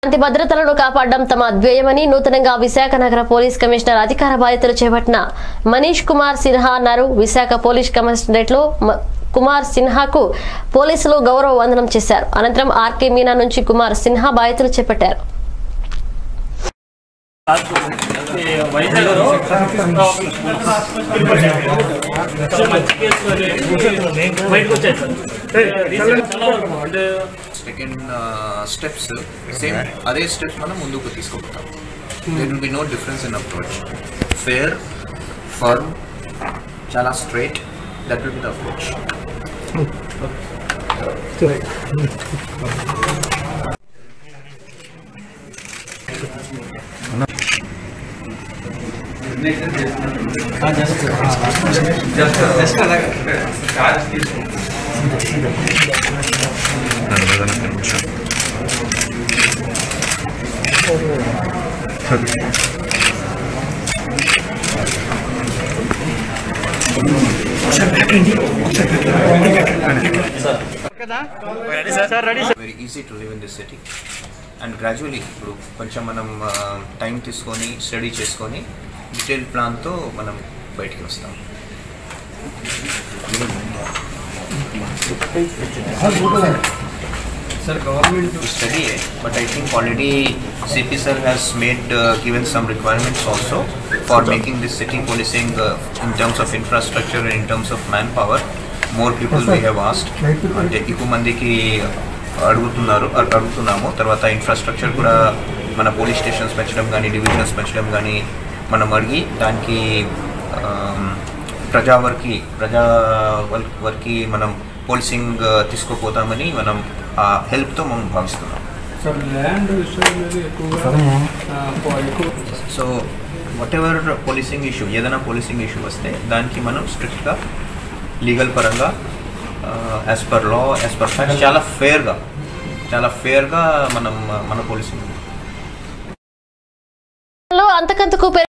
శాంతి భద్రతలను కాపాడడం తమ అధ్యేయమని నూతనంగా విశాఖ నగర పోలీస్ కమిషనర్ అధికార బాధ్యతలు చేపట్టిన మనీష్ కుమార్ సిన్హా అన్నారు. విశాఖ పోలీస్ కమిషనరేట్ లో కుమార్ సిన్హాకు పోలీసులు గౌరవ వందనం చేశారు. అనంతరం ఆర్కే మీనా నుంచి కుమార్ సిన్హా బాధ్యతలు చేపట్టారు. Second steps same other steps మనం ముందుకు తీసుకుంటాం. There will be no difference in approach. Fair, firm, చాలా straight. That will be the approach. Very easy to live in this city and gradually ఇప్పుడు కొంచెం మనం టైం తీసుకొని స్టడీ చేసుకొని detail ప్లాన్తో మనం బయటికి వస్తాం. Sir, government to study it, but I think already CP sir has made given some requirements also for making this city policing in terms of infrastructure and in terms of manpower. More people we have asked. అంటే ఎక్కువ మందికి అడుగుతున్నాము. తర్వాత infrastructure కూడా మన police stations పెంచడం కానీ divisions పెంచడం కానీ మనం అడిగి దానికి ప్రజా వర్కి మనం పోలీసింగ్ తీసుకుపోతామని మనం ఆ హెల్ప్తో మనం భావిస్తున్నాం. So whatever policing issue ఏదైనా పోలీసింగ్ ఇష్యూ వస్తే దానికి మనం స్ట్రిక్ట్గా లీగల్ పరంగా as per law as per facts చాలా ఫేర్గా మనం మన పోలీసింగ్